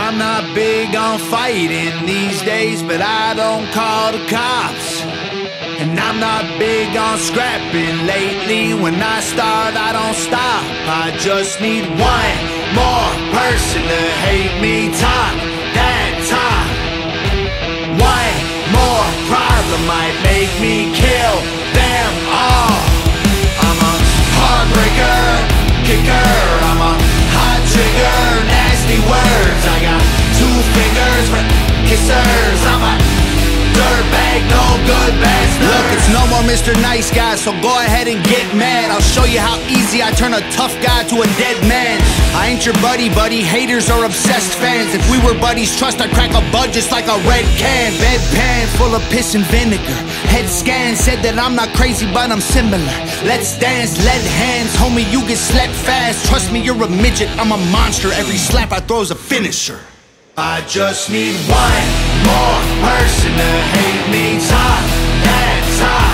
I'm not big on fighting these days, but I don't call the cops. And I'm not big on scrapping lately. When I start, I don't stop. I just need one more person to hate me, talk that talk. One more problem might make me kill them all. I'm a heartbreaker, kicker, I'm a hot trigger, nasty words. I got two fingers for kissers. I'm a dirtbag, no good bastard. Look, it's no more Mr. Nice Guy, so go ahead and get mad. I'll show you how easy I turn a tough guy to a dead man. I ain't your buddy, haters are obsessed fans. If we were buddies, trust I'd crack a bud just like a red can. Bedpan full of piss and vinegar. Head scan said that I'm not crazy, but I'm similar. Let's dance, lead hands, homie, you get slept fast. Trust me, you're a midget, I'm a monster. Every slap I throw's a finisher. I just need one more person to hate me, talk that talk.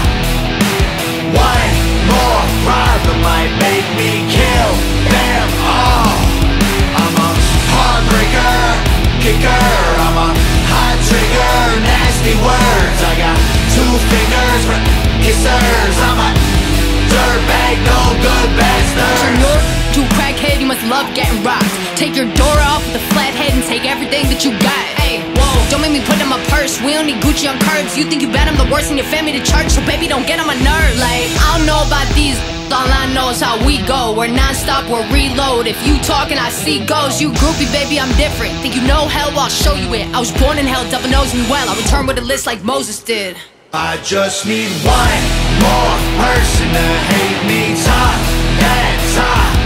One more problem might make me kill them all. I'm a heartbreaker, kicker, I'm a hot trigger, nasty words. I got two fingers for kissers. I'm a dirtbag, no good bastard. Turn your to a crackhead, you must love getting rocked. Take your door off with a flat head and take everything that you got. Hey, whoa, don't make me put in my purse. We don't need Gucci on curbs. You think you bad, I'm the worst in your family to church. So baby, don't get on my nerves. Like, I don't know about these, all I know is how we go. We're non-stop, we're reload. If you talking, I see ghosts. You groupie, baby, I'm different. Think you know hell? Well, I'll show you it. I was born in hell, devil knows me well. I return with a list like Moses did. I just need one more person to hate me, talk that talk.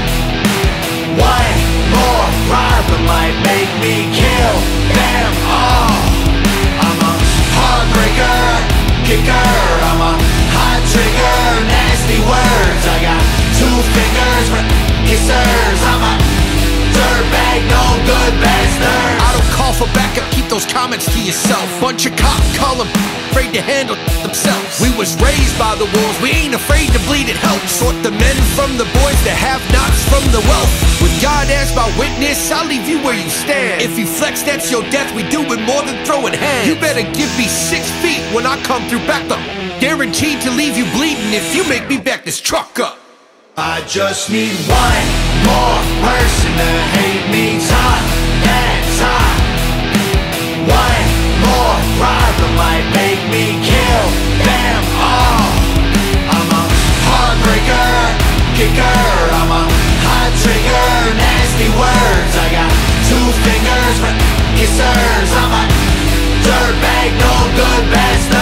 One more problem might make me kill them all. I'm a heartbreaker, kicker, I'm a hot trigger, nasty words. I got two fingers for kissers. I'm a dirtbag, no good bastard. I don't call for backup, keep those comments to yourself. Bunch of cops call them afraid to handle themselves. We was raised by the wolves, we ain't afraid to bleed, it helps. Sort the men from the boys, the have-nots from the wealth. With God as my witness, I'll leave you where you stand. If you flex, that's your death, we do it more than throwing hands. You better give me 6 feet when I come through back up. Guaranteed to leave you bleeding if you make me back this truck up. I just need one more person to hate me, talk that talk. One more problem might make me kill them all. I'm a heartbreaker, kicker, I'm a hot trigger, nasty words. I got two fingers for kissers. I'm a dirtbag, no good bastard.